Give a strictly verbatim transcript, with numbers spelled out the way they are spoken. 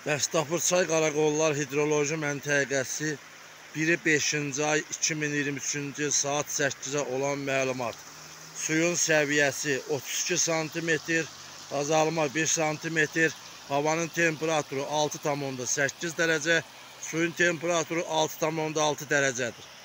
Bəstapır Qaraqollar Hidroloji Məntəqəsi biri beşinci ay iki min iyirmi üçüncü il saat səkkizə olan məlumat. Suyun səviyyəsi otuz iki santimetr, azalma bir santimetr, havanın temperaturu altı tam onda səkkiz dərəcə, suyun temperaturu altı tam onda altı dərəcədir.